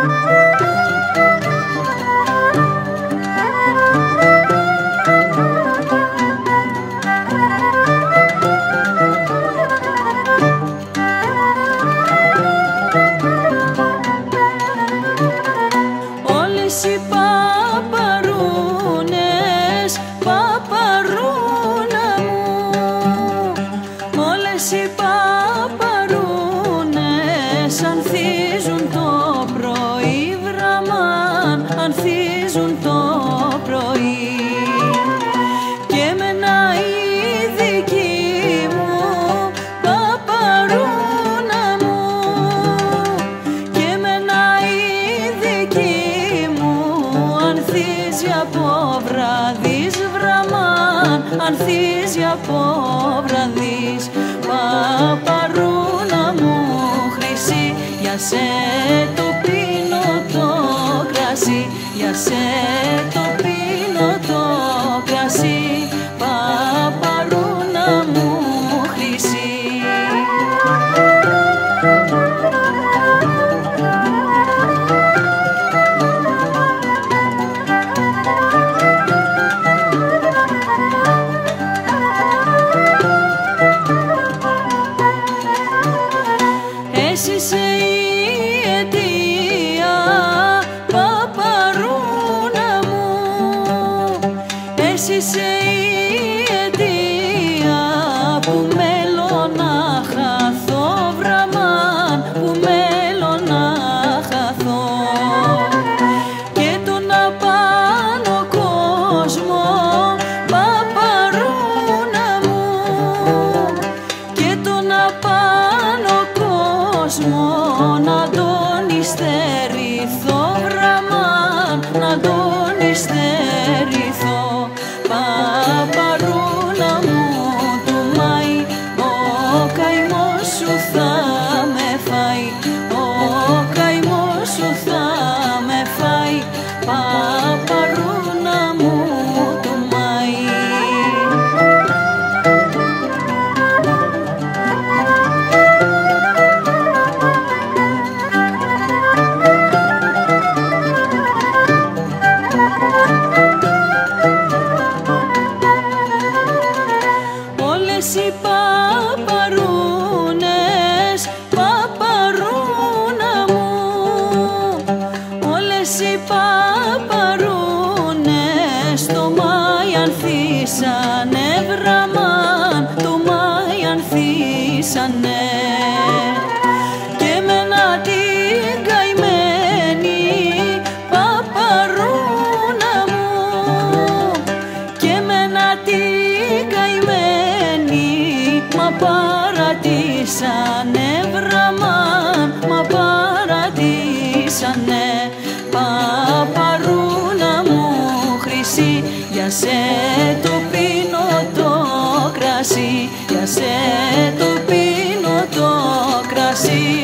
Όλες οι παπαρούνες, παπαρούνα μου, όλες οι παπαρούνες ανθίζουν το πρωί, βραμάν, ανθίζουν το πρωί. Και εμένα η δική μου παπαρούνα μου, και εμένα η δική μου ανθίζει από βραδείς, βραμάν, ανθίζει από βραδείς. Παπαρούνα μου χρυσή, για σε το πίνω το κρασί, για σε το πίνω το κρασί. Παπαρούνα μου χρυσή. Εσύ είσαι η αιτία, παπαρούνα μου, εσύ είσαι η αιτία που μέλω να χαθώ, βραμάν, που μέλω να χαθώ. Και τον απάνω κόσμο, παπαρούνα μου, και τον απάνω κόσμο να τον υστερηθώ, βραμάν, να τον υστερηθώ. Παπαρούνα μου του Μάη, ο καημός σου θα με φάει, ο καημός σου θα με φάει. Παπαρούνα μου του Μάη. Όλες οι παπαρούνες, παπαρούνα μου, όλες οι παπαρούνες το Μάη ανθίσανε, βραμάν, το Μάη ανθίσανε. Και εμένα την καημένη παπαρούνα μου, και εμένα την καημένη μα παρατήσανε, βραμάν, μα παρατήσανε. Παπαρούνα μου χρυσή, για σε το πίνω το κρασί, για σε το πίνω το κρασί.